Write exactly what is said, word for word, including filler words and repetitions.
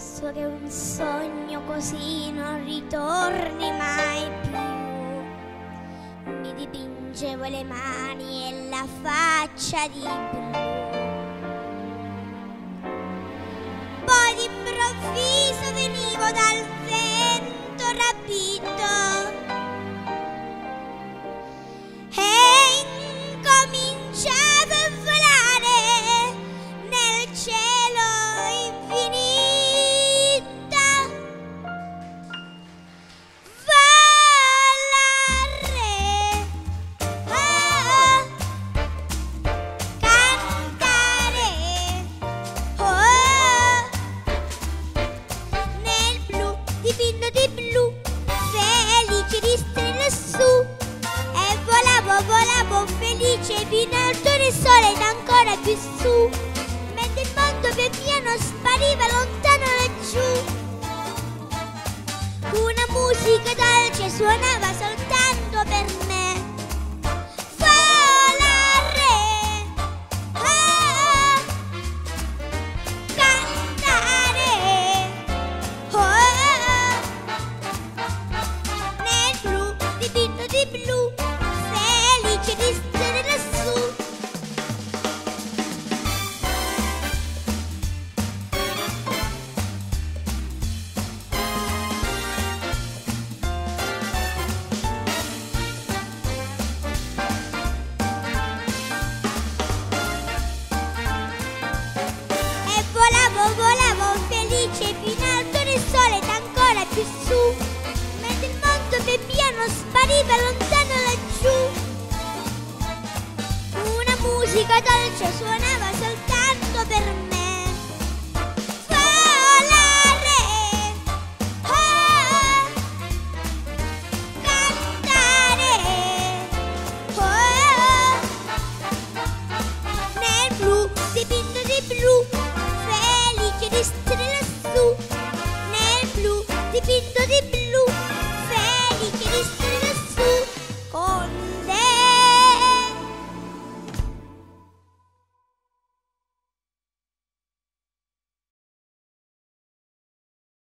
penso che un sogno così non ritorni mai più. Mi dipingevo le mani e la faccia di blu. Poi d'improvviso venivo dal vento rapito e incominciavo a volare nel cielo infinito. Volare, oh, cantare, oh, nel blu, dipinto di blu, felice di stare lassù. E volavo, volavo felice fino al tuo sole ed ancora più su, mentre il mondo pian piano spariva lontano laggiù. Una musica dolce suonava soltanto per me. Volare, oh, cantare, oh, nel blu, dipinto di blu, felice di stare lassù. E volavo, volavo felice fino al tuo sole ed ancora più su, mentre il mondo pian piano spariva lontano laggiù. Una musica dolce suonava